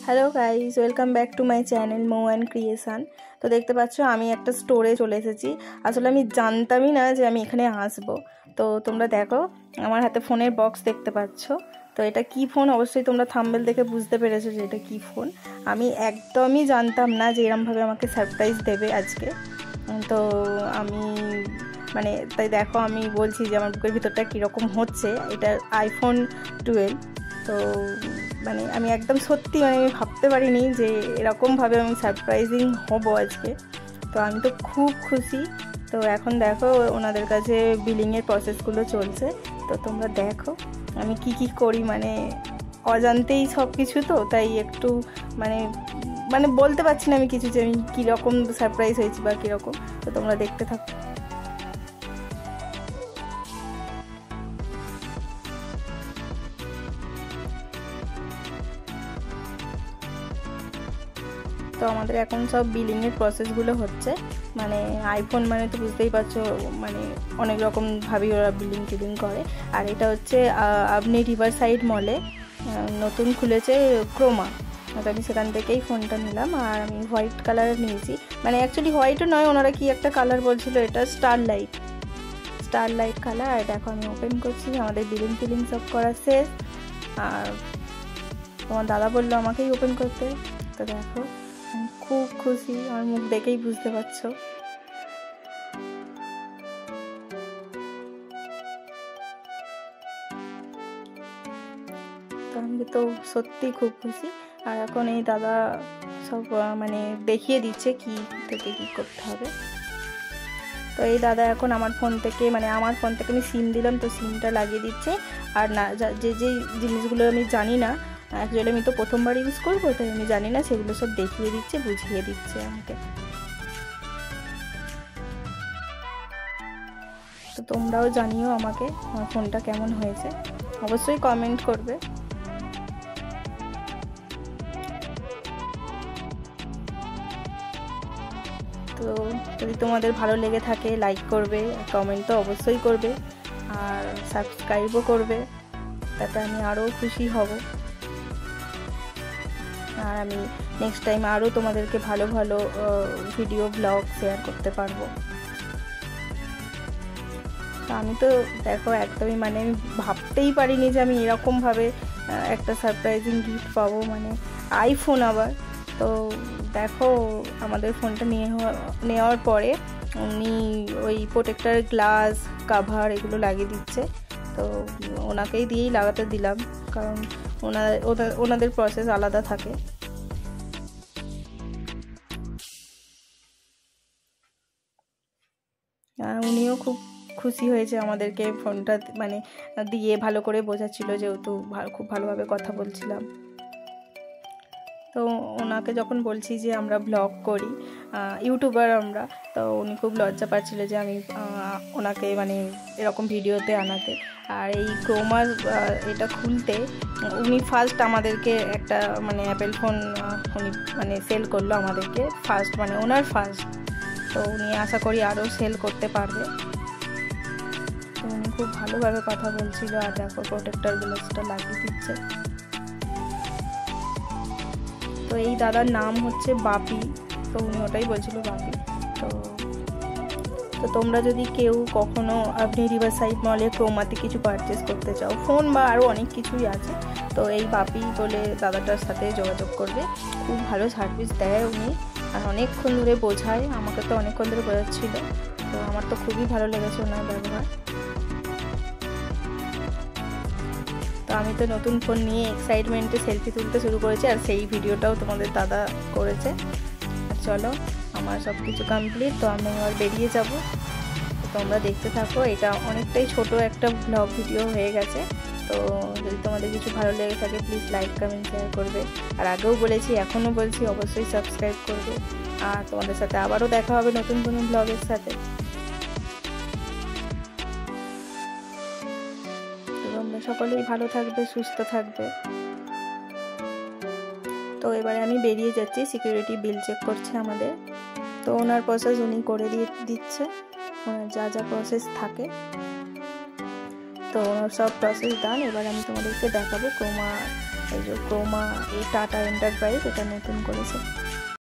Hello guys, welcome back to my channel Mo and creation. তো দেখতে পাচ্ছ আমি একটা স্টোরে চলে এসেছি। আসলে আমি জানতামই না যে আমি এখানে আসবো। তো তোমরা দেখো আমার হাতে ফোনের বক্স দেখতে পাচ্ছ। তো এটা কি ফোন অবশ্যই তোমরা থাম্বনেল দেখে বুঝতে পেরেছো যে এটা কি ফোন। আমি একদমই জানতাম না যে এরমভাবে আমাকে সারপ্রাইজ দেবে আজকে। তো আমি তাই দেখো আমি বলছি যে আমার বুকের ভিতরটা কীরকম হচ্ছে। এটা আইফোন 12। তো আমি একদম সত্যি আমি ভাবতে পারিনি যে এরকমভাবে আমি সারপ্রাইজিং হব আজকে। তো আমি তো খুব খুশি। তো এখন দেখো ওনাদের কাছে বিলিংয়ের প্রসেসগুলো চলছে। তো তোমরা দেখো আমি কি করি, অজান্তেই সব কিছু, তো তাই একটু বলতে পারছি না আমি কিছু যে আমি কীরকম সারপ্রাইজ হয়েছি বা কীরকম। তো তোমরা দেখতে থাকো। তো আমাদের এখন সব বিলিংয়ের প্রসেসগুলো হচ্ছে। আইফোন তো বুঝতেই পারছো, অনেক রকমভাবেই ওরা বিলিং করে। আর এটা হচ্ছে আপনি রিভারসাইড মলে নতুন খুলেছে ক্রোমা। তো আমি সেখান থেকেই ফোনটা নিলাম। আর আমি হোয়াইট কালার নিয়েছি, অ্যাকচুয়ালি হোয়াইটও নয়, ওনারা কি একটা কালার বলছিল, এটা স্টারলাইট কালার। আর দেখো আমি ওপেন করছি, আমাদের বিলিং সব করা শেষ। আর তোমার দাদা বললো আমাকেই ওপেন করতে। তো দেখো আমি খুব খুশি, আমার মুখ দেখেই বুঝতে পারছো। তো আমি তো সত্যি খুব খুশি। আর এখন এই দাদা সব দেখিয়ে দিচ্ছে কি থেকে কি করতে হবে। তো এই দাদা এখন আমার ফোন থেকে আমি সিম দিলাম, তো সিমটা লাগিয়ে দিচ্ছে। আর না যে জিনিসগুলো আমি জানি না, অ্যাকচুয়ালি আমি তো প্রথমবার ইউজ করবো, তাই আমি জানি না, সেগুলো সব দেখিয়ে দিচ্ছে, বুঝিয়ে দিচ্ছে আমাকে। তো তোমরাও জানিও আমাকে আমার ফোনটা কেমন হয়েছে, অবশ্যই কমেন্ট করবে। তো যদি তোমাদের ভালো লেগে থাকে লাইক করবে, কমেন্ট তো অবশ্যই করবে, আর সাবস্ক্রাইবও করবে, তাতে আমি আরও খুশি হব। আর আমি নেক্সট টাইম আরও তোমাদেরকে ভালো ভালো ভিডিও ব্লগ শেয়ার করতে পারবো। তো আমি তো দেখো একদমই আমি ভাবতেই পারিনি যে আমি এরকমভাবে একটা সারপ্রাইজিং গিফট পাবো, আইফোন আবার। তো দেখো আমাদের ফোনটা নেওয়ার পরে উনি ওই প্রোটেক্টার গ্লাস কাভার এগুলো লাগিয়ে দিচ্ছে। তো ওনাকেই দিয়েই লাগাতে দিলাম, কারণ ওনাদের প্রসেস আলাদা থাকে। উনিও খুব খুশি হয়েছে, আমাদেরকে ফোনটা দিয়ে ভালো করে বোঝাচ্ছিল, যেহেতু খুব ভালোভাবে কথা বলছিলাম। তো ওনাকে যখন বলছি যে আমরা ব্লগ করি, ইউটিউবার আমরা, তো উনি খুব লজ্জা পাচ্ছিল যে আমি ওনাকে এরকম ভিডিওতে আনাতে। আর এই ক্রোমার এটা খুলতে উনি ফার্স্ট আমাদেরকে একটা অ্যাপেল ফোন উনি সেল করলো আমাদেরকে ফার্স্ট, ওনার ফার্স্ট। তো উনি আশা করি আরও সেল করতে পারবে। তো উনি খুব ভালোভাবে কথা বলছিল। আর দেখো প্রোটেক্টর গ্লাসটা লাগিয়ে দিচ্ছে। তো এই দাদার নাম হচ্ছে বাপি, তো উনি ওটাই বলছিল বাপি। তো তোমরা যদি কেউ কখনো আপনি রিভারসাইড মলে ক্রোমাতে কিছু পারচেস করতে চাও, ফোন বা আরও অনেক কিছুই আছে, তো এই বাপি বলে দাদাটার সাথে যোগাযোগ করবে। খুব ভালো সার্ভিস দেয় উনি, আর অনেকক্ষণ ধরে বোঝায়, আমাকে তো অনেকক্ষণ ধরে বোঝাচ্ছিল। তো আমার তো খুবই ভালো লেগেছে ওনার ব্যবহার। তো আমি তো নতুন ফোন নিয়ে এক্সাইটমেন্টে সেলফি তুলতে শুরু করেছি, আর সেই ভিডিওটাও তোমাদের দাদা করেছে। আর চলো আমার সব কিছু কমপ্লিট, তো আমি এবার বেরিয়ে যাব। তো তোমরা দেখতে থাকো, এটা অনেকটাই ছোট একটা ব্লগ ভিডিও হয়ে গেছে। তো যদি তোমাদের কিছু ভালো লেগে থাকে প্লিজ লাইক কমেন্ট শেয়ার করবে। আর আগেও বলেছি, এখনও বলছি, অবশ্যই সাবস্ক্রাইব করবে। আর তোমাদের সাথে আবারও দেখা হবে নতুন কোনো ব্লগের সাথে। তোমরা সকলেই ভালো থাকবে, সুস্থ থাকবে। তো এবারে আমি বেরিয়ে যাচ্ছি, সিকিউরিটি বিল চেক করছে আমাদের। তো ওনার প্রসেস উনি করে দিচ্ছে, ওনার যা যা প্রসেস থাকে। তো ওনার সব প্রসেস ডান। এবার আমি তোমাদেরকে দেখাবো ক্রোমা এই যে ক্রোমা, এই টাটা এন্টারপ্রাইজ এটা নতুন করেছে।